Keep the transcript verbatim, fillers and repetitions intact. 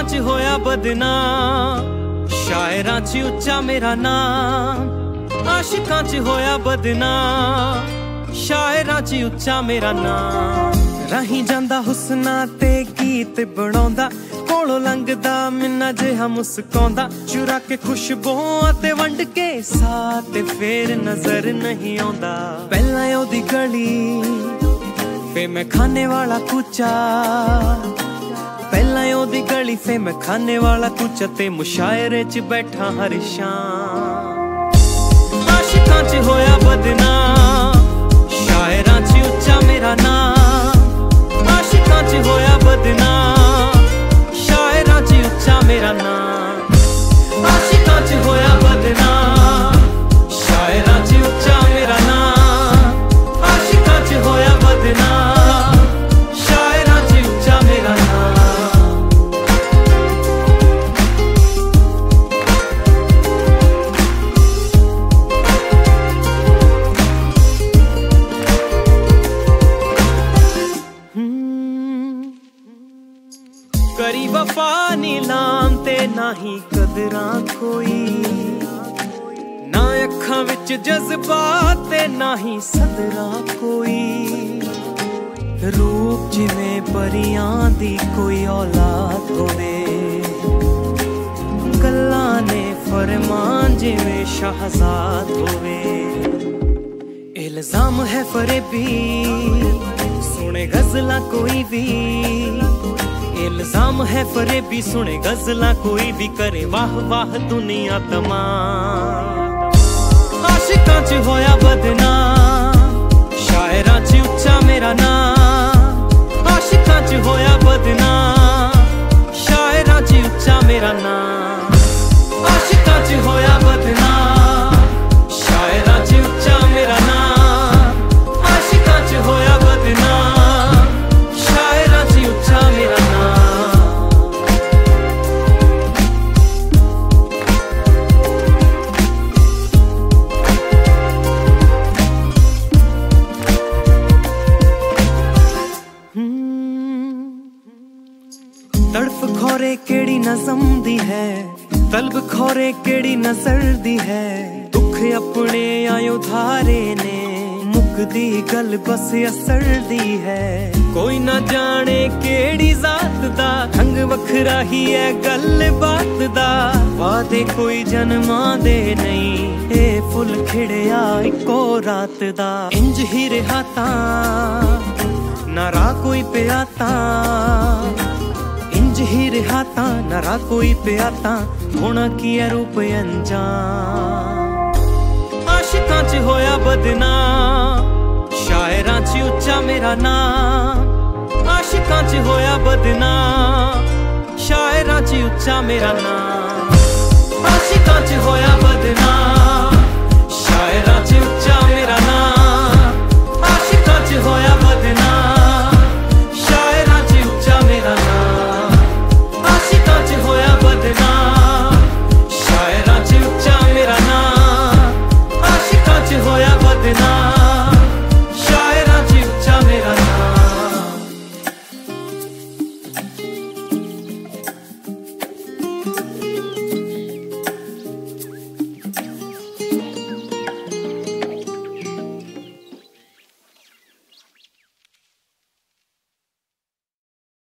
आशिकां च होया बदनाम, शायरां च उच्चा मेरा नाम। आशिकां च होया बदनाम, शायरां च उच्चा मेरा नाम। रही जांदा हुस्ना ते गीत बनाउंदा, कोलों लंघदा मिन्ना जिहा मुस्काउंदा। चुरा के खुशबूआं ते वंड के साथ फेर नजर नहीं आउंदा। पहलां ओदी गली फे मैं खाने वाला कूचा, पहलां ओदी गली फे मैं खाने वाला कूचा। ते मुशायरे च बैठा हर शाम। आशिकां च होया बदनाम, शायरां च उच्चा मेरा नाम। आशिकां च होया बदनाम, शायरां च उच्चा मेरा नाम। आशिकां च होया बदनाम, शायरां च उच्चा मेरा नाम। आशिकां च होया बदनाम, शायरां च उच्चा मेरा नाम। करी वफा नीलाम ते नाही कदरां कोई, ना अखां विच जज्बात ते नाही सदरां कोई। रूप जिवें परियां दी कोई औलाद होवे, गल्लां ने फरमान जिवें शहजाद होवे। इल्जाम है फरेबी, सुने गजला कोई भी। इल्जाम है फरेबी, सुने गजला कोई भी। करे वाह वाह दुनिया तमाम। आशिकां च होया बदनाम, शायरां च उच्चा मेरा नाम। आशिकां च होया बदनाम, शायरां च उच्चा मेरा नाम। आशिकां च होया बदनाम, शायरां च उच्चा मेरा नाम। आशिकां च होया बदनाम, शायरां च उच्चा मेरा नाम। तड़फ खोरे केड़ी नज़म दी है, तलब खोरे केड़ी नजर दी है। दुख अपने आयो धारे ने, मुकदी गल बस असर दी है। कोई ना जाने केड़ी जात दा, ढंग वखरा ही है गल बात दा। वादे कोई जन्मां दे नहीं, ए फुल खिड़िया इको रात दा। इंज ही रहा तां ना राह कोई पिया तां, इंज ही रहा तां ना राह कोई पिया तां। होना की है रूप अंजाम। आशिकां च होया बदनाम, शायरां च उच्चा मेरा नाम। आशिकां च होया बदनाम, शायरां च उच्चा मेरा नाम। आशिकां च होया